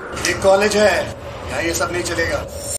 एक कॉलेज है, यहाँ ये सब नहीं चलेगा।